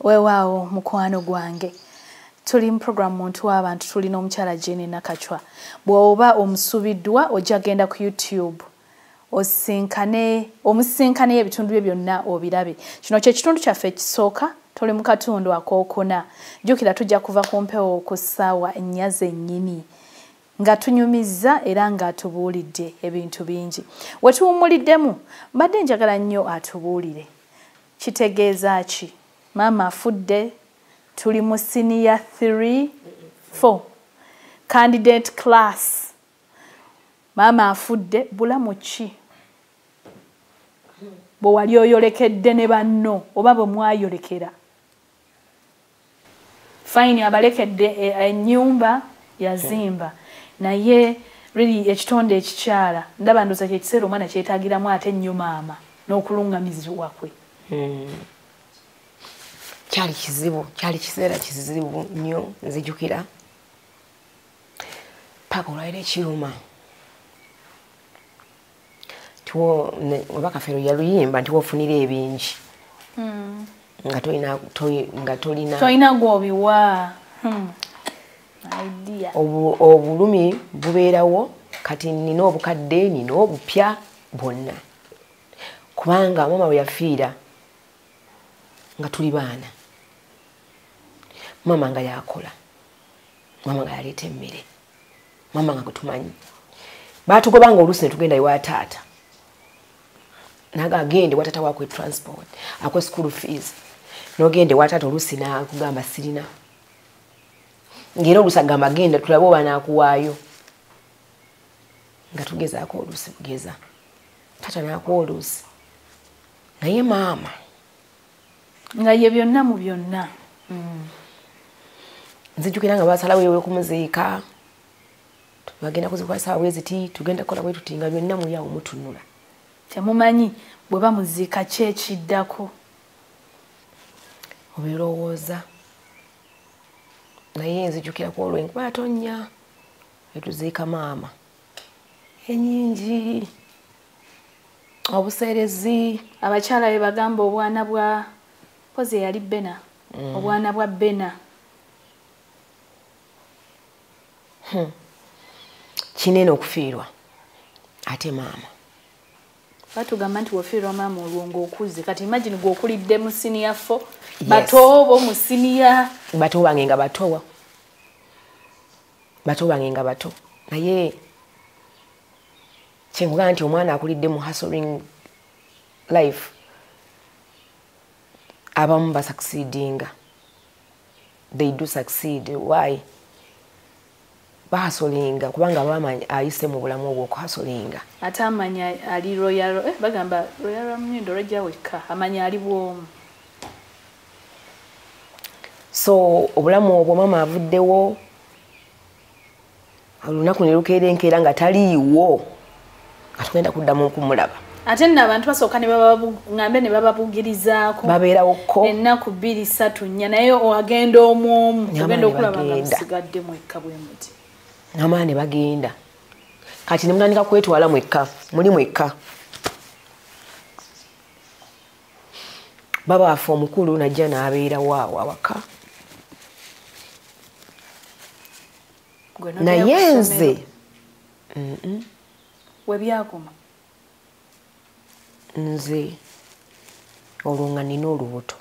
Weewaawo mukwano gwange. Tuli mu program muntu w'abantu tulina omukyala Jean Nakacwa. Bw'oba omusubiddwa ojja genda ku YouTube. Omusinkane ebitundu bye byonna obirabe. Kino kye kitundu kyaffe ekisooka tuli mu katundu akookuna. Jjukira tujja kuva ku mpewo ku ssaawa 4 zennyini. Nga tunyumizza era nga atubuulidde ebintu bingi. We tuwumuliddemu mbadde njagala nnyo atubuulire. Kitegeeza ki? Maama afudde, tuli mu senior 3, 4 candidate class. Maama afudde, bulamu ki? Bwe wali oyolekedde ne banno oba bwe mwayolekera. Fine abalekedde ennyumba yazimba. Naye really ekitonde ekikyala ndaba ndoza kye kiseera omwana kyetaagiramu ate nnyo maama n'okulungamizibwa kwe. Kyali kiseera kizibu nnyo nzijukira. Paka olwaira ekiruma. Oba kafeero yaluyimba nti wofunira ebingi. Nga tolina gw'obiwa. Obulumi bubeerawo kati nina obukadde nina obupya bwonna. Kubanga maama we yafiira nga tuli baana. Maama nga yakola. Maama nga yaleeta emmere. Maama nga gwetumanyi. Baatugobanga oluusi ne tugenda ewa taata. Naga agende wa taata waakwe transport. Akwe school fees. N'ogende wa taata oluusi n'akugamba sirina. Ngera oluusi agamba genda tulabe oba n'akuwaayo. Nga tugezaako oluusi kugeza. Taata n'akuwa oluusi. Naye maama. Nga ye byonna mu byonna. Nzijukira nga basalawo yewe kumuziika. Bagenda kuzikwasa bweziti tugenda kola bwe tutinga byonna muli awo mutunula. Temumanyi bwe bamuziika ki ekiddako. Obirowooza. Naye nzijukira ku olw'enkuba atonnya etuziika maama. Ennyingi. Obuseerezi. Abakyala be bagamba obwana bwa pozi yali Bena. Obwana bwa Bena. Kinene okufiirwa ate maama. Batugamba nti wofiirwa maama olwo ng'okuze. Kati imagine gw'okulidde mu senior 4. Bato bo mu senior. Bato bange nga batowa. Bato bange nga bato. Naye kyenkugaa nti omwana akulidde mu hustling life abamu basucceedinga. They do succeed. Why? Bahustlinga kubanga bamanyi ayise mu bulamu obwo okuhustlinga. Ate amanya ali royal bagamba royal Munyindo rajja wekka amanya ali bwomu. So obulamu obwo maama avuddewo olunaku ne lukeerenkeera nga taliiwo atugenda kuddamu okumulaba. Ate nno abantu basooka ne ngambe ne bababugirizaako. Babeerawokko. Ennaku 2, 3, 4 naye agenda omwomu. Ogenda okulaba nga musigadde mwekka bwe muti. N'amaana ne bagenda. Kati ne munandika kwetwala mwekka. Muli mwekka. Baba waffe omukulu najja n'abeerawo awo awaka. Naye nze. We byakoma. Nze olwo nga nina olubuto.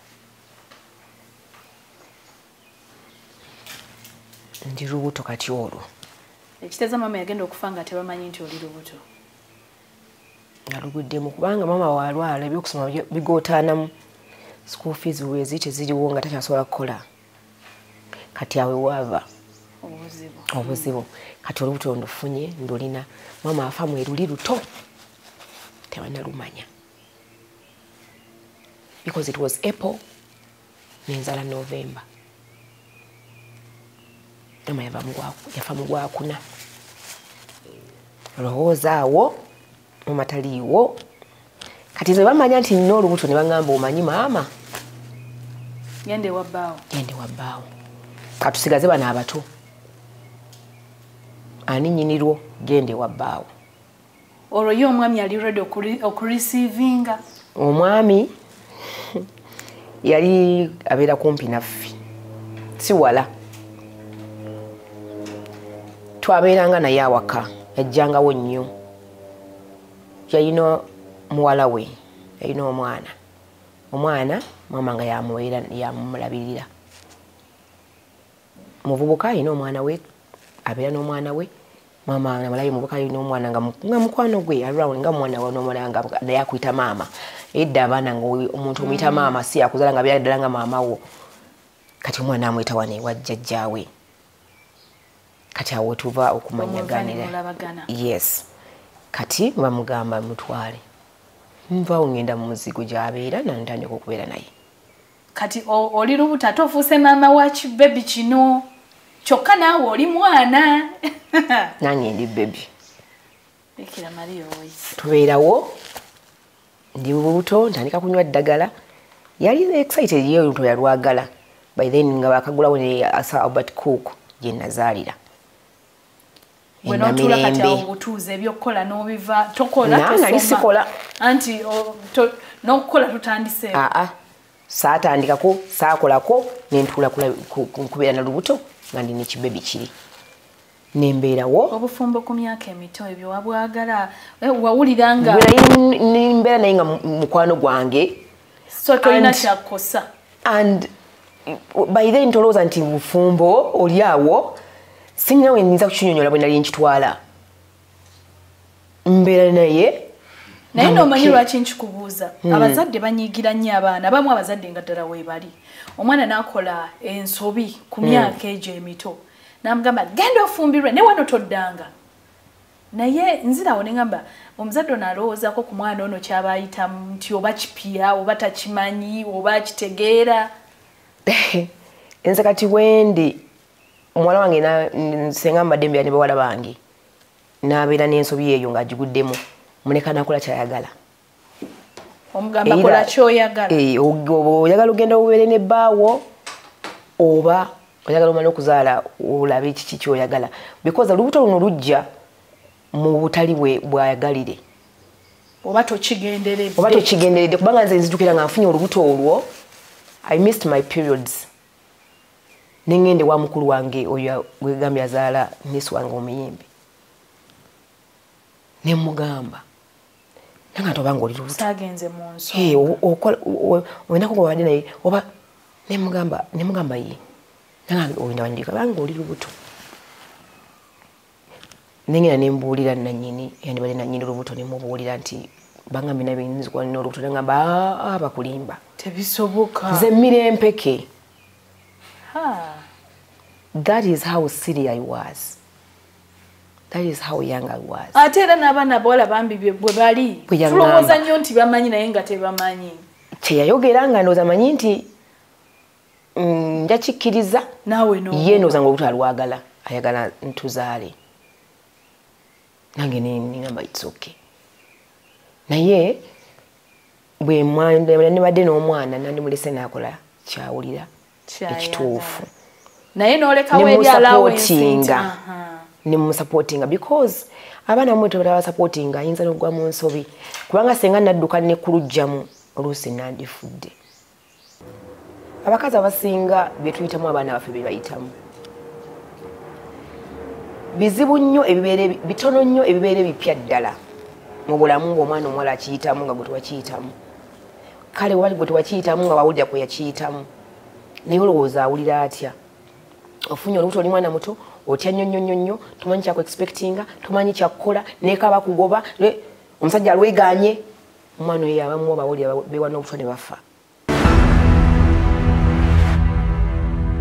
Ndi lubuto kati olwo. Ekiteeza maama yagenda okufa nga tebamanyi nti oli lubuto. Nga luguddemu kubanga maama waalwala ebyokusoma bigootaanamu. School fees wezi teziriwo nga takyasobola kukola. Kati awe waava. Obuzibu. Kati olubuto ndufunye ndulina. Maama afa Mweruli luto. Tebanalumanya. Because it was April, nenzala November. Maama yafa mu Gwakuna. Lowooza awo maama taliiwo. Kati nze bamanya nti nina olubuto ne bangamba omanyi maama. Gende wabbaawo. Katusigaze bano abato. Ani nnyinirwo gende wabbaawo. Olwo ye omwami ali ready okurecevinga. Omwami yali abeera kumpi naffe si wala twabeeranga naye awaka yajjangawo nnyo yalina muwala we yalina omwana maama nga yamulabirira muvubuka alina omwana we abeera n'omwana we maama namalayo muvubuka alina omwana nga mukwano gwe around nga omwana we n'omwana nga naye akuyita maama edda abaana nga omuntu omuyita maama si akuzala nga abeera ddala nga maama wo kati omwana amuyita wano ewa jjajjaawe kati awo tuva okumanyaganira yes kati bamugamba mutwale nvaawo ngenda mu muzigo gy'abeera nantandika okubeera naye kati oli lubuto ate ofuuse maama wa kibebi kino kyokka naawe oli mwana nange ndi bebi Bikira Maria Oise tubeerawo ndi lubuto ntandika kunywa ddagala yali excited ye olubuto yalwagala by then nga bakagulawo ne asa Albert Cook gye nazaalira wenotula kati awo butuuze ebyokukola n'obiva tokola nali sikola anti n'okukola tutandise saatandikako saakolako nentuula kubeera na lubuto nga ndi nekibebi kiri nembeerawo obufumbo ku myaka emito ebyo wabwagala wawulira nga nembeera naye nga mukwano gwange so tolina kyakukosa and by then tolowooza nti bufumbo oli awo singa we nniza kukinyonyola bwe nali nkitwala mbeera naye n'omanyi lwaki nkikubuuza abazadde banyiigira nnyo abaana abamu abazadde nga ddala weebali omwana n'akola ensobi ku myaka egyo emito n'amugamba genda ofumbirwe ne wano toddanga naye nzirawo ne ngamba omuzadde ono alowoozaako ku mwana ono kyaba ayitamu nti oba kipya oba takimanyi oba akitegeera nze kati wendi omuwala wange senga mbadde mbeera ne bawala bange n'abeera n'ensobi eyo ng'agiguddemu muleka nakola kyayagala omugamba kola kyoyagala oyagala ogenda obubeere ne bbaawo oba oyagala omala okuzaala olabe kiki kyoyagala because olubuto luno lujja mu butali bwayagalire oba tokigenderedde kubanga nze nzitukira nga nfunye olubuto olwo I missed my periods nengende wa mukulu wange oyo gwegambye azaala nisi wange omuyimbi nemugamba nanga tobanga oli lubuto sagenze mu nso oyinako gwobadde naye oba nemugamba ye nanga oyinda wandika banga oli lubuto nengenda nembuulira nannyini yandibadde nannyini lubuto nemubuulira nti bangambe nabiyinzikwa nina olubuto nengamba bakulimba tebisoboka nze mirempeke that is how silly I was. That is how young I was. Ate era n'abaana bawala bambi bwe bali tulowooza nnyo nti bamanyi naye nga tebamanyi kyeyayogera nga ndowooza manyi nti njakikkiriza naawe ye ndowooza nga olubuto alwagala ayagala ntuzaale nange nengamba it's okay naye bwe nibadde n'omwana nandimulese naakola kyawulira ekituufu naye n'olekawo ebyalawensinga nemusupportinga because abaana mwe tebaba supportinga ayinza n'ogwa mu nsobi kubanga senga nadduka ne kulujjamu oluusi nandifudde abakazi abasinga bye tuyitamu abaana baffe bye bayitamu bizibu nnyo bitono nnyo ebibeere bipya ddala mu bulamu ng'omwana omuwala akiyitamu nga gwe tewakiyitamu kale wali gwe tewakiyitamu nga wawulira kwe yakiyitamu naye olowooza awulira atya ofunye olubuto oli mwana muto otya nnyo tomanyi kyaku expectinga tomanyi kyakukola nekaba kugoba omusajja alweganye omwana oyo abamu bawulira bewana obuto ne bafa